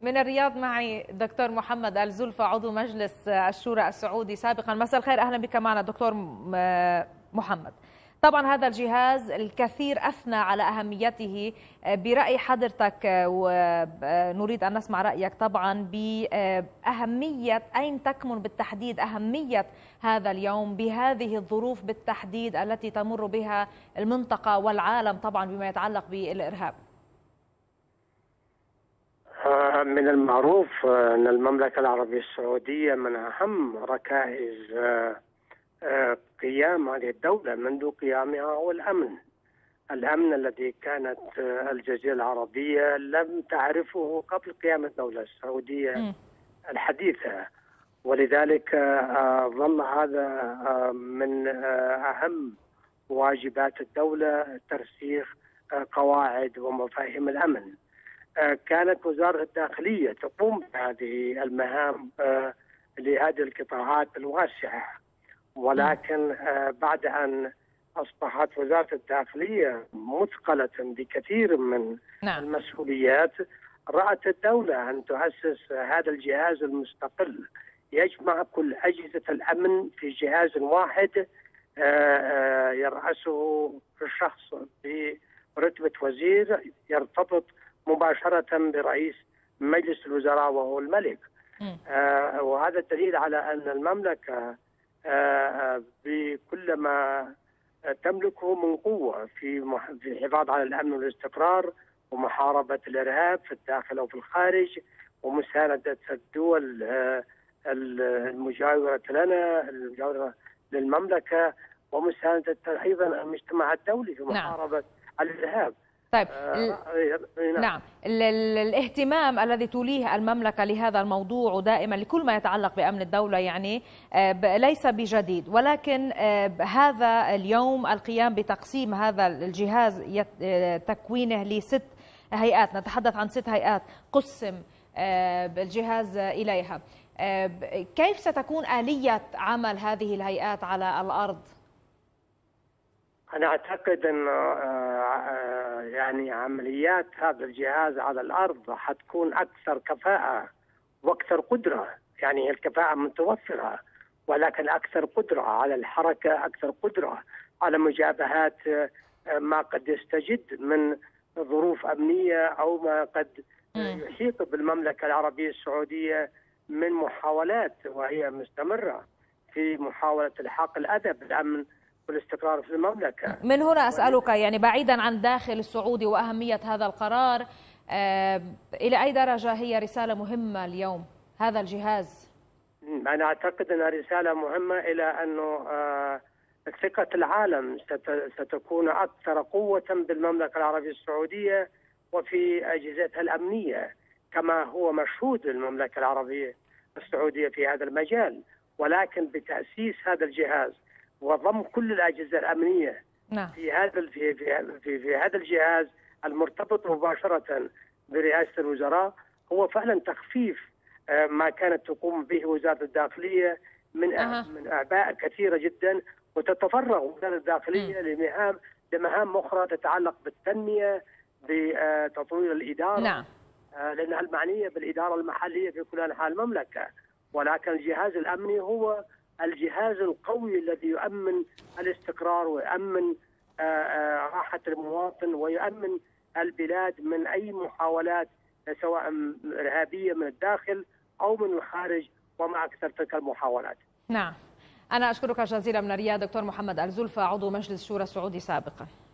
من الرياض معي دكتور محمد الزلفى عضو مجلس الشورى السعودي سابقا. مساء الخير، أهلا بك معنا دكتور محمد. طبعا هذا الجهاز الكثير أثنى على أهميته، برأي حضرتك ونريد أن نسمع رأيك طبعا بأهمية، أين تكمن بالتحديد أهمية هذا اليوم بهذه الظروف بالتحديد التي تمر بها المنطقة والعالم طبعا بما يتعلق بالإرهاب؟ من المعروف أن المملكة العربية السعودية من أهم ركائز قيام هذه الدولة منذ قيامها هو الأمن الذي كانت الجزيرة العربية لم تعرفه قبل قيام الدولة السعودية الحديثة، ولذلك ظل هذا من أهم واجبات الدولة ترسيخ قواعد ومفاهيم الأمن. كانت وزارة الداخلية تقوم بهذه المهام لهذه القطاعات الواسعة، ولكن بعد أن أصبحت وزارة الداخلية مثقلة بكثير من المسؤوليات، رأت الدولة أن تؤسس هذا الجهاز المستقل يجمع كل أجهزة الأمن في جهاز واحد يرأسه شخص برتبة وزير يرتبط مباشرة برئيس مجلس الوزراء وهو الملك. وهذا دليل على أن المملكة بكل ما تملكه من قوة في الحفاظ على الأمن والاستقرار ومحاربة الإرهاب في الداخل أو في الخارج، ومساندة الدول المجاورة لنا، المجاورة للمملكة، ومساندة أيضا المجتمع الدولي في محاربة الإرهاب. طيب نعم، الاهتمام الذي توليه المملكة لهذا الموضوع ودائما لكل ما يتعلق بأمن الدولة يعني ليس بجديد، ولكن هذا اليوم القيام بتقسيم هذا الجهاز تكوينه ل6 هيئات، نتحدث عن 6 هيئات قسم الجهاز إليها. كيف ستكون آلية عمل هذه الهيئات على الأرض؟ أنا أعتقد أن يعني عمليات هذا الجهاز على الأرض حتكون أكثر كفاءة وأكثر قدرة. يعني الكفاءة متوفرة، ولكن أكثر قدرة على الحركة، أكثر قدرة على مجابهة ما قد يستجد من ظروف أمنية أو ما قد يحيط بالمملكة العربية السعودية من محاولات، وهي مستمرة في محاولة الحاق الأذى بالأمن والاستقرار في المملكة. من هنا أسألك، يعني بعيدا عن داخل السعودي وأهمية هذا القرار، إلى أي درجة هي رسالة مهمة اليوم هذا الجهاز؟ أنا أعتقد أنها رسالة مهمة إلى أنه ثقة العالم ستكون أكثر قوة بالمملكة العربية السعودية وفي أجهزتها الأمنية، كما هو مشهود للمملكة العربية السعودية في هذا المجال. ولكن بتأسيس هذا الجهاز وضم كل الأجهزة الأمنية في هذا الجهاز المرتبط مباشرة برئاسة الوزراء، هو فعلا تخفيف ما كانت تقوم به وزارة الداخلية من أعباء كثيرة جدا، وتتفرغ وزارة الداخلية لمهام أخرى تتعلق بالتنمية، بتطوير الإدارة، لأنها المعنية بالإدارة المحلية في كل أنحاء المملكة. ولكن الجهاز الأمني هو الجهاز القوي الذي يؤمن الاستقرار ويؤمن راحة المواطن ويؤمن البلاد من أي محاولات سواء إرهابية من الداخل أو من الخارج، وما أكثر تلك المحاولات. نعم، أنا أشكرك جزيلا من الرياض دكتور محمد الزلفى عضو مجلس الشورى السعودي سابقا.